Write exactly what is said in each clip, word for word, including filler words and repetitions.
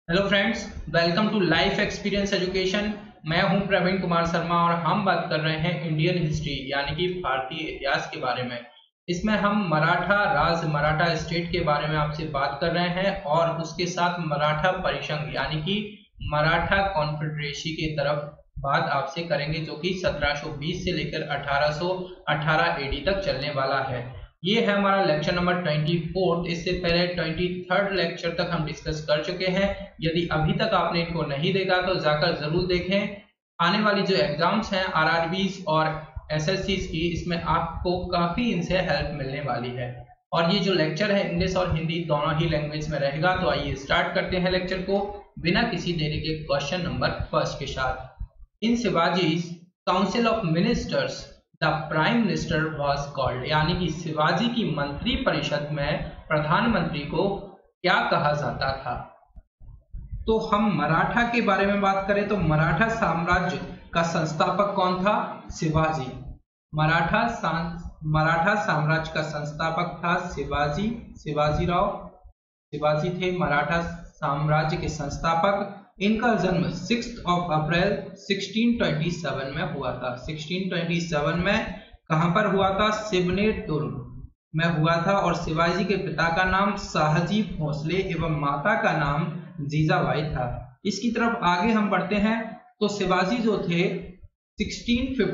Hello friends, welcome to life experience education. मैं हूं प्रवीण कुमार शर्मा और हम बात कर रहे हैं इंडियन हिस्ट्री यानी कि भारतीय इतिहास के बारे में। इसमें हम मराठा राज मराठा स्टेट के बारे में आपसे बात कर रहे हैं और उसके साथ मराठा परिसंघ यानी कि मराठा कॉन्फेडरेसी की तरफ बात आपसे करेंगे, जो कि सत्रह सौ बीस से लेकर अठारह सौ अठारह एडी तक चलने वाला है। ये है हमारा लेक्चर नंबर चौबीस। इससे पहले तेईसवें लेक्चर तक हम डिस्कस कर चुके हैं। यदि अभी तक आपने इनको नहीं देखा तो जाकर जरूर देखें। आने वाली जो एग्जाम्स हैं आरआरबीज और एसएससीज की, इसमें आपको काफी इनसे हेल्प मिलने वाली है। और ये जो लेक्चर है इंग्लिश और हिंदी दोनों ही लैंग्वेज में रहेगा। तो आइए स्टार्ट करते हैं लेक्चर को बिना किसी देरी के क्वेश्चन नंबर फर्स्ट के साथ। In Shivaji council of ministers the prime minister was called, यानी कि शिवाजी की मंत्री परिषद में प्रधानमंत्री को क्या कहा जाता था। तो हम मराठा के बारे में बात करें तो मराठा साम्राज्य का संस्थापक कौन था? शिवाजी। मराठा मराठा साम्राज्य का संस्थापक था शिवाजी शिवाजी राव शिवाजी थे मराठा साम्राज्य के संस्थापक। इनका जन्म सिक्स्थ ऑफ अप्रैल सोलह सौ सत्ताईस में हुआ था। सोलह सौ सत्ताईस में कहां पर हुआ था? शिवनेर दुर्ग में हुआ था। और शिवाजी के पिता का नाम शाहजी भोसले एवं माता का नाम जीजाबाई था। इसकी तरफ आगे हम बढ़ते हैं तो शिवाजी जो थे सोलह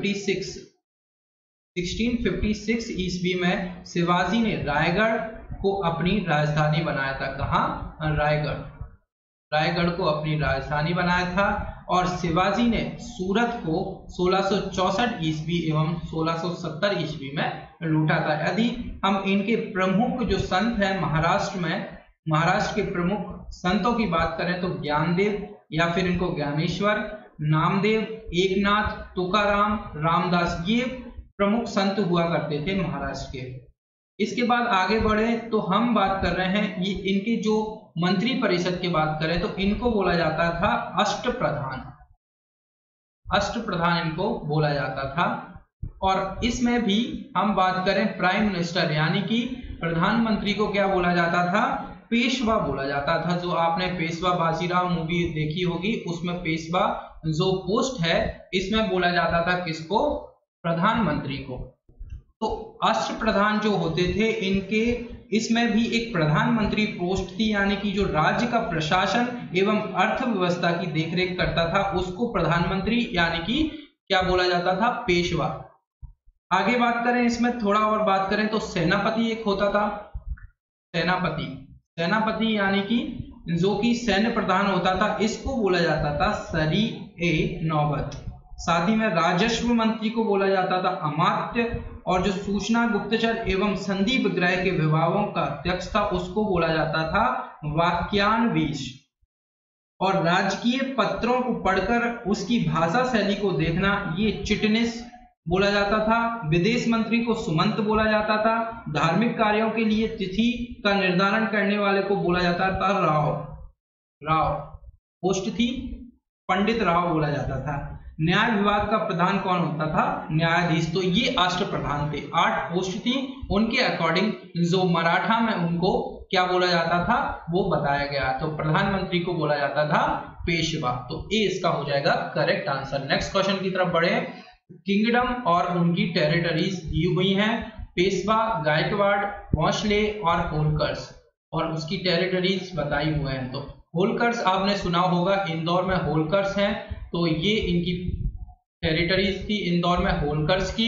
सौ छप्पन ईस्वी में शिवाजी ने रायगढ़ को अपनी राजधानी बनाया था। कहां? रायगढ़ रायगढ़ को अपनी राजधानी बनाया था। और शिवाजी ने सूरत को सोलह सौ चौसठ ईस्वी एवं सोलह सौ सत्तर ईस्वी में लूटा था। यदि हम इनके प्रमुख जो संत हैं महाराष्ट्र में महाराष्ट्र के प्रमुख संतों की बात करें तो ज्ञानदेव या फिर इनको ज्ञानेश्वर, नामदेव, एकनाथ, तुकाराम, रामदास, ये प्रमुख संत हुआ करते थे महाराष्ट्र के। इसके बाद आगे बढ़े तो हम बात कर रहे हैं ये इनके जो मंत्री परिषद की बात करें तो इनको बोला जाता था अष्टप्रधान। अष्टप्रधान इनको बोला जाता था। और इसमें भी हम बात करें प्राइम मिनिस्टर यानी कि प्रधानमंत्री को क्या बोला जाता था? पेशवा बोला जाता था। जो आपने पेशवा बाजीराव मूवी देखी होगी उसमें पेशवा जो पोस्ट है इसमें बोला जाता था किसको? प्रधानमंत्री को। तो अष्टप्रधान जो होते थे इनके इसमें भी एक प्रधानमंत्री पोस्ट थी, यानी कि जो राज्य का प्रशासन एवं अर्थव्यवस्था की देखरेख करता था उसको प्रधानमंत्री यानी कि क्या बोला जाता था? पेशवा। आगे बात करें इसमें थोड़ा और बात करें तो सेनापति एक होता था। सेनापति सेनापति यानी कि जो कि सैन्य प्रधान होता था, इसको बोला जाता था सरी ए नौबत। साथ ही में राजस्व मंत्री को बोला जाता था अमात्य। और जो सूचना, गुप्तचर एवं संधि विग्रह के विभागों का अध्यक्ष था उसको बोला जाता था वाक्यान्वीश। और राजकीय पत्रों को पढ़कर उसकी भाषा शैली को देखना ये चिटनिस बोला जाता था। विदेश मंत्री को सुमंत बोला जाता था। धार्मिक कार्यों के लिए तिथि का निर्धारण करने वाले को बोला जाता था राव राव पोस्ट थी पंडित राव बोला जाता था। न्याय विभाग का प्रधान कौन होता था? न्यायाधीश। तो ये अष्टप्रधान थे। आठ पोस्ट थी। उनके अकॉर्डिंग जो मराठा में उनको क्या बोला जाता था वो बताया गया। तो प्रधानमंत्री को बोला जाता था पेशवा। तो ए इसका हो जाएगा करेक्ट आंसर। नेक्स्ट क्वेश्चन की तरफ बढ़े। किंगडम और उनकी टेरिटरीज दी हुई हैं। पेशवा, गायकवाड़, भोसले और होलकर्स, और उसकी टेरिटरीज बताई हुए हैं। तो होलकर्स आपने सुना होगा, इंदौर में होलकर्स हैं। तो ये इनकी टेरिटरीज थी इंदौर में होलकर्स की।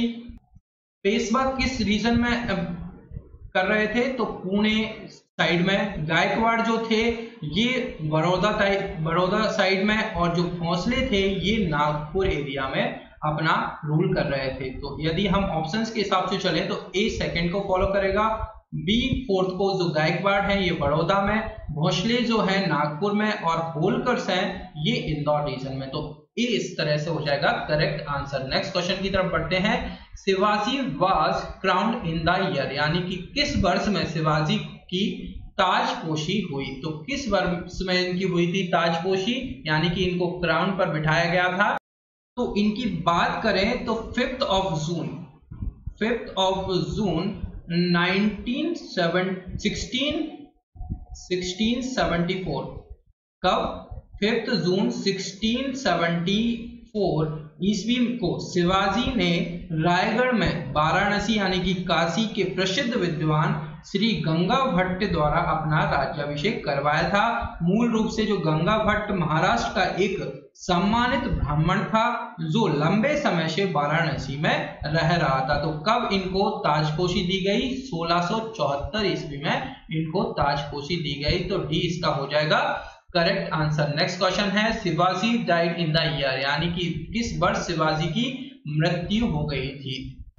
पेशवा किस रीजन में कर रहे थे? तो पुणे साइड में। गायकवाड़ जो थे ये बड़ौदा टाइप बड़ौदा साइड में। और जो भोसले थे ये नागपुर एरिया में अपना रूल कर रहे थे। तो यदि हम ऑप्शंस के हिसाब से चले तो ए सेकंड को फॉलो करेगा, बी फोर्थ को। जो गायकवाड़ है ये बड़ौदा में, भोसले जो है नागपुर में, और होलकर्स हैं ये इंदौर रीजन में। तो ए इस तरह से हो जाएगा करेक्ट आंसर। नेक्स्ट क्वेश्चन की तरफ बढ़ते हैं। Shivaji was crowned in the year, यानी कि किस वर्ष में शिवाजी की ताजपोशी हुई? तो किस वर्ष में इनकी हुई थी ताजपोशी, यानी कि इनको क्राउन पर बिठाया गया था? तो इनकी बात करें तो fifth of June fifth of June nineteen seven sixteen sixteen seventy four कब? Fifth June sixteen seventy four ईस्वी को शिवाजी ने रायगढ़ में वाराणसी यानी कि काशी के प्रसिद्ध विद्वान श्री गंगा भट्ट द्वारा अपना राज्याभिषेक करवाया था। मूल रूप से जो गंगा भट्ट महाराष्ट्र का एक सम्मानित ब्राह्मण था जो लंबे समय से वाराणसी में रह रहा था। तो कब इनको ताजपोशी दी गई? सोलह सौ चौहत्तर ईस्वी में इनको ताजपोशी दी गई। तो डी इसका हो जाएगा करेक्ट आंसर। नेक्स्ट क्वेश्चन है Shivaji died in the year, यानी कि किस वर्ष शिवाजी की मृत्यु हो गई थी।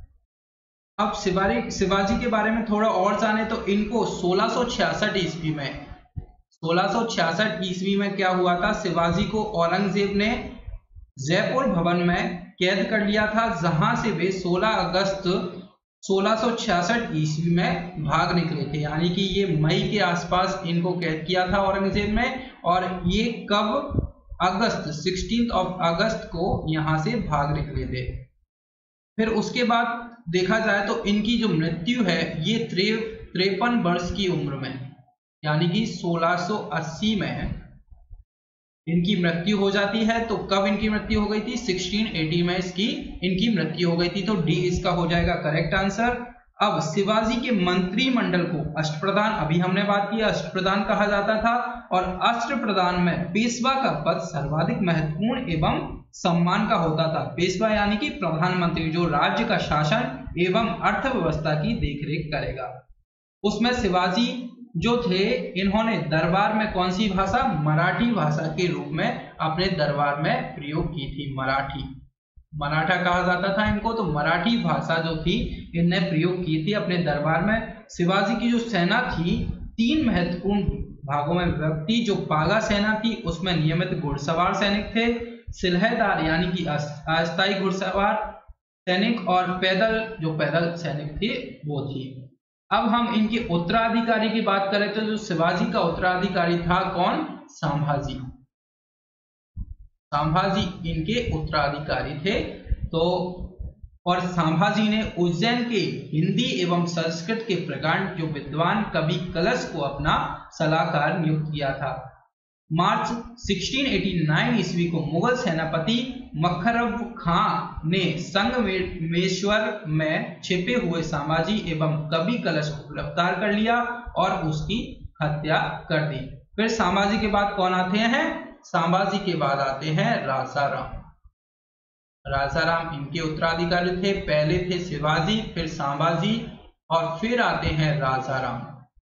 अब शिवाजी शिवाजी के बारे में थोड़ा और जाने तो इनको सोलह सौ छियासठ ईस्वी में सोलह सौ छियासठ ईस्वी में क्या हुआ था? शिवाजी को औरंगजेब ने जयपुर भवन में कैद कर लिया था, जहां से वे सोलह अगस्त सोलह सौ छियासठ ईस्वी में भाग निकले थे। यानी कि ये मई के आसपास इनको कैद किया था औरंगजेब ने, और ये कब? अगस्त सिक्सटीन ऑफ अगस्त को यहां से भाग निकले थे। फिर उसके बाद देखा जाए तो इनकी जो मृत्यु है ये तिरपन वर्ष की उम्र में, यानी कि सोलह सौ अस्सी में इनकी मृत्यु हो जाती है। तो कब इनकी मृत्यु हो गई थी? सोलह सौ अस्सी में इसकी इनकी मृत्यु हो गई थी। तो डी इसका हो जाएगा करेक्ट आंसर। अब शिवाजी के मंत्रिमंडल को अष्टप्रधान, अभी हमने बात की अष्टप्रधान कहा जाता था, और अष्टप्रधान में पेशवा का पद सर्वाधिक महत्वपूर्ण एवं सम्मान का होता था। पेशवा यानी कि प्रधानमंत्री, जो राज्य का शासन एवं अर्थव्यवस्था की देखरेख करेगा। उसमें शिवाजी जो थे इन्होंने दरबार में कौन सी भाषा? मराठी भाषा के रूप में अपने दरबार में प्रयोग की थी। मराठी, मराठा कहा जाता था इनको, तो मराठी भाषा जो थी इनने प्रयोग की थी अपने दरबार में। शिवाजी की जो सेना थी तीन महत्वपूर्ण भागों में विभक्त थी। जो पागा सेना थी उसमें नियमित घुड़सवार सैनिक थे, सिलहदार यानी कि अस्थायी घुड़सवार सैनिक, और पैदल जो पैदल सैनिक थे वो थी। अब हम इनके उत्तराधिकारी की बात करें तो जो शिवाजी का उत्तराधिकारी था कौन? संभाजी। संभाजी इनके उत्तराधिकारी थे। तो और संभाजी ने उज्जैन के हिंदी एवं संस्कृत के प्रकांड जो विद्वान कवि कलश को अपना सलाहकार नियुक्त किया था। मार्च सोलह सौ नवासी ईस्वी को मुगल सेनापति मखरब खां ने संगमेश्वर में छिपे हुए संभाजी एवं कवि कलश को गिरफ्तार कर लिया और उसकी हत्या कर दी। फिर संभाजी के बाद कौन आते हैं? संभाजी के बाद आते हैं राजाराम। राजाराम इनके उत्तराधिकारी थे। पहले थे शिवाजी, फिर संभाजी, और फिर आते हैं राजाराम।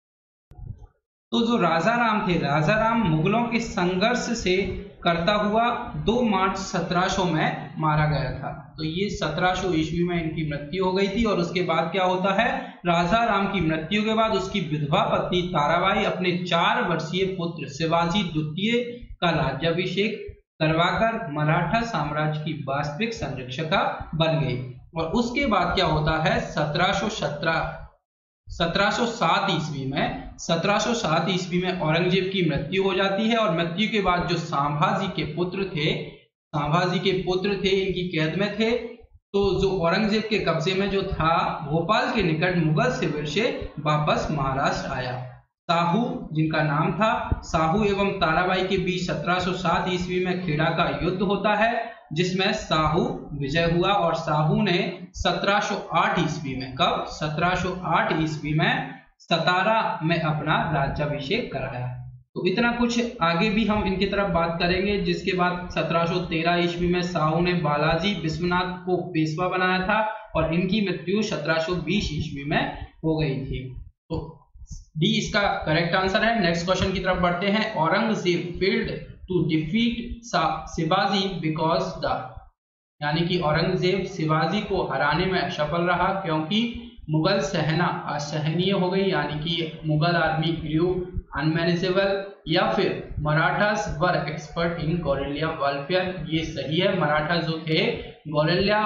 तो जो राजाराम थे, राजाराम मुगलों के संघर्ष से करता हुआ दो मार्च सत्रह सौ में मारा गया था। तो ये सत्रह सौ ईस्वी में इनकी मृत्यु हो गई थी। और उसके बाद क्या होता है? राजाराम की मृत्यु के बाद उसकी विधवा पत्नी ताराबाई अपने चार वर्षीय पुत्र शिवाजी द्वितीय का राज्याभिषेक करवाकर मराठा साम्राज्य की वास्तविक संरक्षिका बन गई। और उसके बाद क्या होता है? सत्रह सौ सत्रह सत्रह सौ सात ईस्वी में सत्रह सौ सात ईस्वी में औरंगजेब की मृत्यु हो जाती है। और मृत्यु के बाद जो संभाजी के पुत्र थे संभाजी के पुत्र थे इनकी कैद में थे। तो जो औरंगजेब के कब्जे में जो था भोपाल के निकट मुगल शिविर से वापस महाराष्ट्र आया। साहू जिनका नाम था, साहू एवं ताराबाई के बीच सत्रह सौ सात ईस्वी में खेड़ा का युद्ध होता है जिसमें साहू विजय हुआ। और साहू ने सत्रह सौ आठ ईस्वी में, कब? सत्रह सौ आठ ईस्वी में सतारा में अपना राज्याभिषेक कराया। तो इतना कुछ आगे भी हम इनकी तरफ बात करेंगे। जिसके बाद सत्रह सौ तेरह ईस्वी में साहू ने बालाजी विश्वनाथ को पेशवा बनाया था और इनकी मृत्यु सत्रह सौ बीस ईस्वी में हो गई थी। तो डी इसका करेक्ट आंसर है। नेक्स्ट क्वेश्चन की तरफ बढ़ते हैं। Aurangzeb failed to defeat Shivaji because the, यानी कि औरंगजेब शिवाजी को हराने में असफल रहा क्योंकि मुगल सेना असहनीय हो गई, यानी कि मुगल आर्मी ग्रू अनमैनेजेबल, या फिर Marathas were expert in guerrilla warfare. ये सही है, मराठा जो थे गॉरिल्ला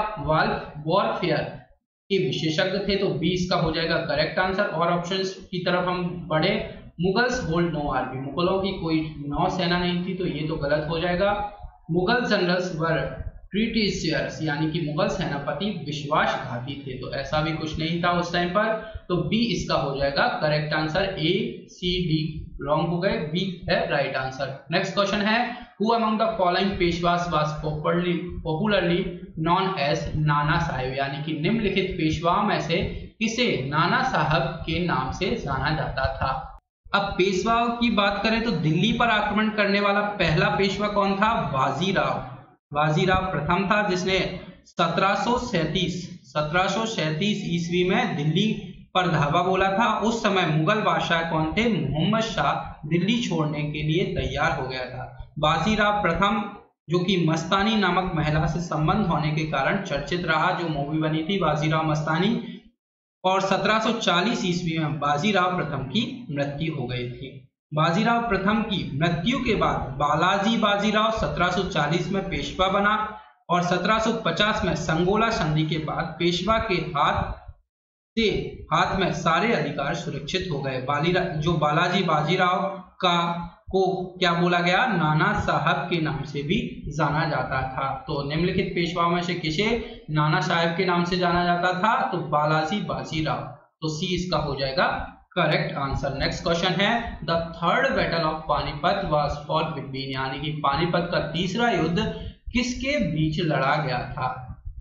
वॉरफेयर के विशेषज्ञ थे। तो बी इसका हो जाएगा करेक्ट आंसर। और ऑप्शंस की तरफ हम बढ़े। मुगल्स होल्ड नो आर्मी, मुगलों की कोई नौसेना नहीं थी, तो ये तो गलत हो जाएगा। मुगल जनरल्स वर ट्रीटिशियर्स, यानी कि मुगल सेनापति विश्वासघाती थे, तो ऐसा भी कुछ नहीं था उस टाइम पर। तो बी इसका हो जाएगा correct answer. A C D wrong हो गए, बी है राइट आंसर। नेक्स्ट क्वेश्चन है who among the following Peshwas was popularly popularly known as Nana Saheb, यानी कि निम्नलिखित पेशवाओं में से किसे नाना साहब के नाम से जाना जाता था। अब पेशवाओं की बात करें तो दिल्ली पर आक्रमण करने वाला पहला पेशवा कौन था? बाजीराव। बाजीराव प्रथम था जिसने सत्रह सौ सैंतीस सत्रह सौ सैंतीस ईस्वी में दिल्ली पर धावा बोला था। उस समय मुगल बादशाह कौन थे? मोहम्मद शाह दिल्ली छोड़ने के लिए तैयार हो गया था। बाजीराव प्रथम जो कि मस्तानी नामक महिला से संबंध होने के कारण चर्चित रहा, जो मूवी बनी थी बाजीराव मस्तानी, और सत्रह सौ चालीस ईस्वी में बाजीराव प्रथम की मृत्यु हो गई थी। बाजीराव प्रथम की मृत्यु के बाद बालाजी बाजीराव सत्रह सौ चालीस में पेशवा बना और सत्रह सौ पचास में संगोला संधि के बाद पेशवा के हाथ से हाथ में सारे अधिकार सुरक्षित हो गए। बालीरा जो बालाजी बाजीराव का को क्या बोला गया? नाना साहब के नाम से भी जाना जाता था। तो निम्नलिखित पेशवाओं में से किसे नाना साहब के नाम से जाना जाता था? तो बालाजी बाजीराव। तो सी इसका हो जाएगा करेक्ट आंसर। नेक्स्ट क्वेश्चन है the third battle of Panipat was fought between, यानी कि पानीपत का तीसरा युद्ध किसके बीच लड़ा गया था?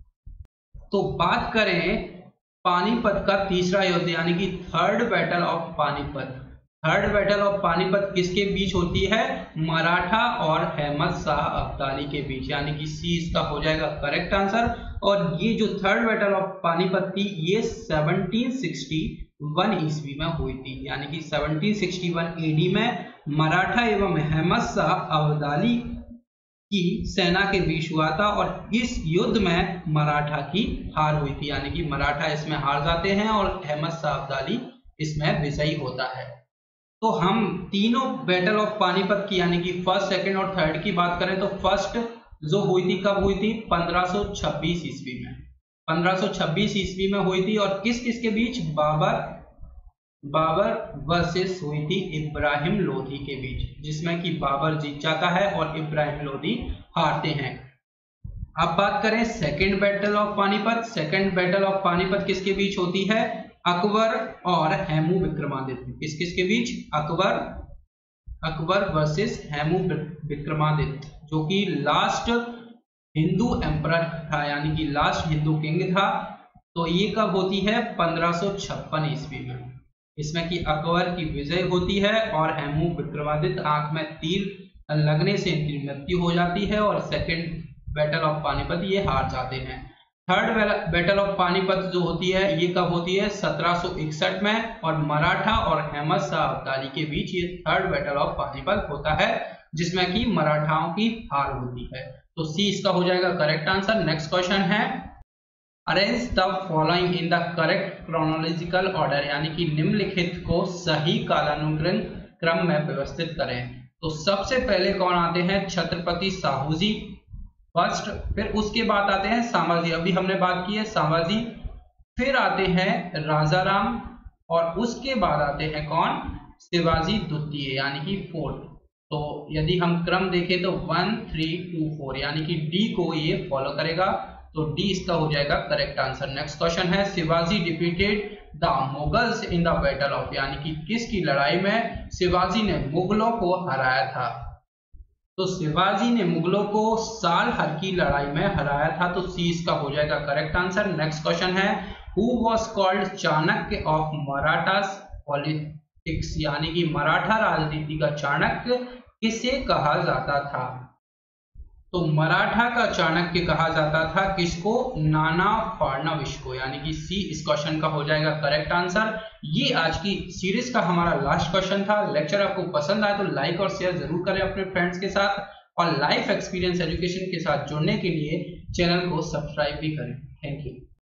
तो बात करें पानीपत का तीसरा युद्ध यानी कि third battle of Panipat, third battle of Panipat किसके बीच होती है? मराठा और अहमद शाह अब्दाली के बीच, यानी कि सी इसका हो जाएगा करेक्ट आंसर। और ये जो थर्ड बैटल ऑफ पानीपत थी ये सत्रह सौ इकसठ ईस्वी में हुई थी, यानी कि सत्रह सौ इकसठ एडी में मराठा एवं अहमद शाह अब्दाली की सेना के बीच हुआ था और इस युद्ध में मराठा की हार हुई थी, यानी कि मराठा इसमें हार जाते हैं और अहमद शाह अब्दाली इसमें विजयी होता है। तो हम तीनों बैटल ऑफ पानीपत की यानी कि फर्स्ट, सेकंड और थर्ड की बात करें तो फर्स्ट जो हुई थी कब हुई थी? पंद्रह सौ छब्बीस ईस्वी में, पंद्रह सौ छब्बीस ईस्वी में हुई थी और किस किस के बीच? बाबर बाबर वर्सेस हुई थी इब्राहिम लोधी के बीच, जिसमें कि बाबर जीत जाता है और इब्राहिम लोधी हारते हैं। अब बात करें second battle of Panipat, second battle of Panipat किसके बीच होती है? अकबर और हेमू विक्रमादित्य। किस किस के बीच? अकबर अकबर वर्सेस हेमू विक्रमादित्य, जो कि लास्ट हिंदू एम्परर था, यानी कि लास्ट हिंदू किंग था। तो ये कब होती है? पंद्रह सौ छप्पन ईस्वी में। इसमें कि अकबर की विजय होती है और हेमू विक्रमादित्य आंख में तीर लगने से इनकी मृत्यु हो जाती है और सेकंड बैटल ऑफ पानीपत ये हार जाते हैं। थर्ड बैटल ऑफ पानीपत जो होती है ये कब होती है? सत्रह सौ इकसठ में और मराठा और अहमद शाह अब्दाली के बीच ये थर्ड बैटल ऑफ पानीपत होता है, जिसमें कि मराठाओं की हार होती है। तो सी इसका हो जाएगा करेक्ट आंसर। नेक्स्ट क्वेश्चन है arrange the following in the correct chronological order, यानी कि निम्नलिखित को सही कालानुक्रम क्रम में व्यवस्थित करें। तो सबसे पहले कौन आते हैं? छत्रपति साहू जी फर्स्ट, फिर उसके बाद आते हैं संभाजी, अभी हमने बात की है संभाजी, फिर आते हैं राजाराम और उसके बाद आते हैं कौन? शिवाजी द्वितीय यानी कि फोर्थ। तो यदि हम क्रम देखें तो वन थ्री टू फोर यानी कि डी को ये फॉलो करेगा, तो डी इसका हो जाएगा करेक्ट आंसर। नेक्स्ट क्वेश्चन है Shivaji defeated the Mughals in the battle of, यानी कि किसकी लड़ाई में शिवाजी ने मुगलों को हराया था? तो शिवाजी ने मुगलों को सालहर की लड़ाई में हराया था, तो सी इसका हो जाएगा करेक्ट आंसर। नेक्स्ट क्वेश्चन है who was called Chanakya of Marathas politics, यानी कि मराठा राजनीति का चाणक्य किसे कहा जाता था? तो मराठा का चाणक्य कहा जाता था किसको? नाना फडणवीस को, यानी कि सी इस क्वेश्चन का हो जाएगा करेक्ट आंसर। ये आज की सीरीज का हमारा लास्ट क्वेश्चन था। लेक्चर आपको पसंद आए तो लाइक और शेयर जरूर करें अपने फ्रेंड्स के साथ और लाइफ एक्सपीरियंस एजुकेशन के साथ जुड़ने के लिए चैनल को सब्सक्राइब भी करें। Thank you.